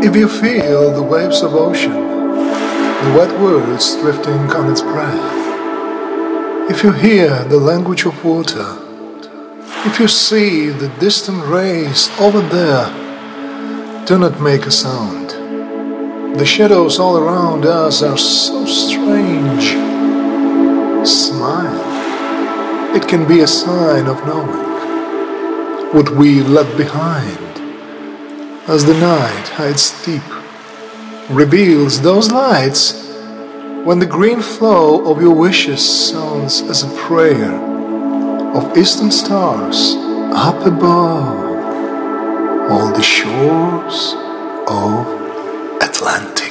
If you feel the waves of ocean, the wet words drifting on its breath, if you hear the language of water, if you see the distant rays over there, do not make a sound. The shadows all around us are so strange. Smile. It can be a sign of knowing what we left behind. As the night hides deep, reveals those lights, when the green flow of your wishes sounds as a prayer of eastern stars up above all the shores of Atlantis.